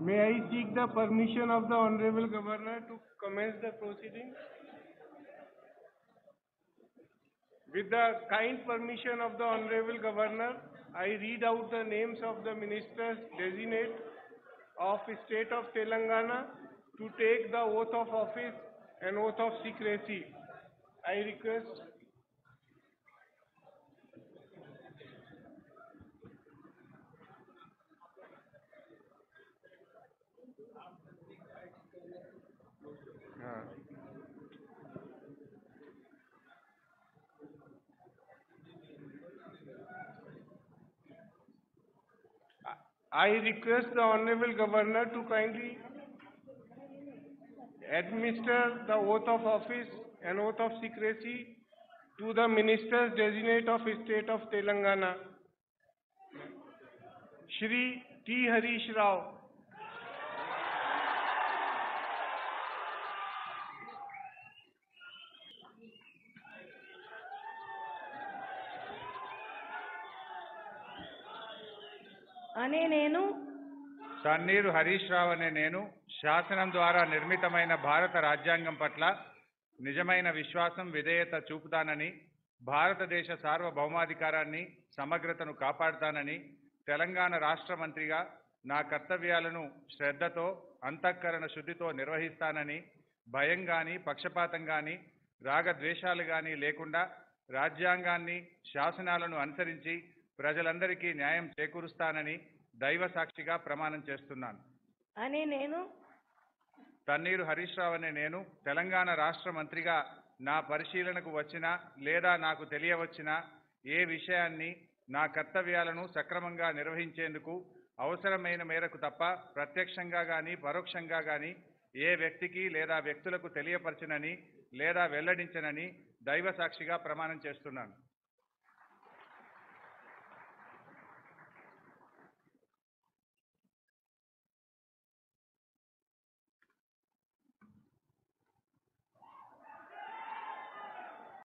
May I seek the permission of the Honorable Governor to commence the proceedings? With the kind permission of the Honorable Governor, I read out the names of the ministers designate of State of Telangana to take the oath of office and oath of secrecy. I request I request the Honorable Governor to kindly administer the oath of office and oath of secrecy to the ministers designate of State of Telangana. Shri T. Harish Rao. అనే నేను తన్నీరు హరీష్ రావు అనే నేను శాసనం ద్వారా నిర్మితమైన భారత రాజ్యాంగం పట్ల నిజమైన విశ్వాసం విధేయత చూపుతానని, భారతదేశ సార్వభౌమాధికారాన్ని సమగ్రతను కాపాడుతానని, తెలంగాణ రాష్ట్ర మంత్రిగా నా కర్తవ్యాలను శ్రద్ధతో అంతఃకరణ శుద్ధితో నిర్వహిస్తానని, భయం గాని పక్షపాతం గాని రాగద్వేషాలు గాని లేకుండా రాజ్యాంగాన్ని శాసనాలను అనుసరించి ప్రజలందరికీ న్యాయం చేకూరుస్తానని దైవ సాక్షిగా ప్రమాణం చేస్తున్నాను. అనే నేను తన్నీరు హరీష్ రావు అనే నేను తెలంగాణ రాష్ట్ర మంత్రిగా నా పరిశీలనకు వచ్చిన లేదా నాకు తెలియవచ్చిన ఏ విషయాన్ని నా కర్తవ్యాలను సక్రమంగా నిర్వహించేందుకు అవసరమైన మేరకు తప్ప ప్రత్యక్షంగా గాని పరోక్షంగా గాని ఏ వ్యక్తికి లేదా వ్యక్తులకు తెలియపరచనని లేదా వెల్లడించనని దైవ సాక్షిగా ప్రమాణం చేస్తున్నాను.